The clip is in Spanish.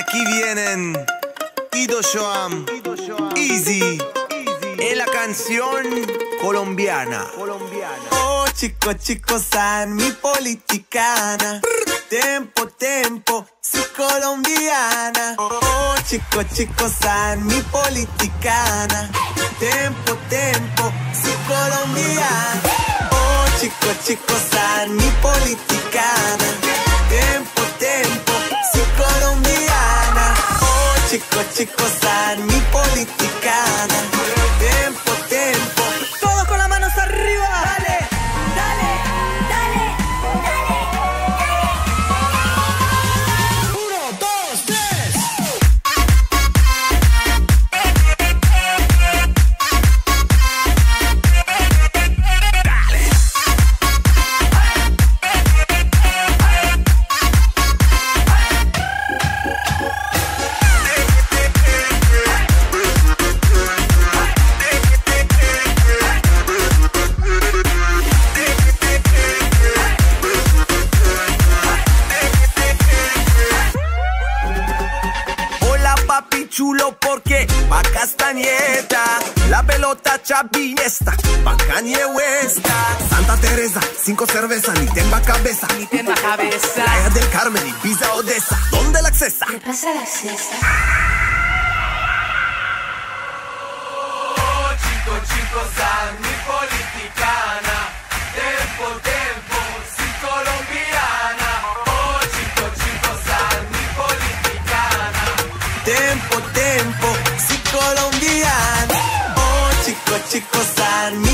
Aquí vienen Shoam, Easy, en la canción Colombiana. Oh, chicos, chicos, san mi politicana. Tempo, tempo, si colombiana. Oh, chicos, chicos, san mi politicana. Tempo, tempo, si colombiana. Oh, chicos, chicos, san mi politicana. Tempo, tempo, si colombiana. Oh, chicos, chicos, san mi politicana. Tempo, tempo. Todos con las manos arriba. Dale, dale, dale, dale, dale. 1, 2, 3. Chulo porque pa' Castañeta, la pelota chavinesta, pa' Kanye West. Santa Teresa, 5 cervezas, ni tenga cabeza. Ni tenga cabeza. Playa del Carmen, Ibiza, Odessa, ¿dónde la accesa? ¿Qué pasa la accesa? Oh, chicos, chicos, san mi politicana. Tempo, tempo, si colombiana. Oh, chicos, chicos, san mi politicana. Tempo, tempo, si colombiana. Oh, chicos, chicos, san mi